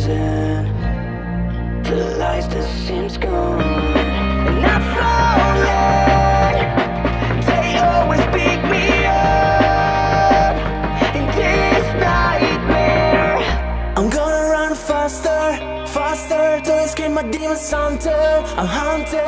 listen. The lies that seems gone, and I'm falling. They always pick me up in this nightmare. I'm gonna run faster, faster to escape my demons hunter. I'm haunted.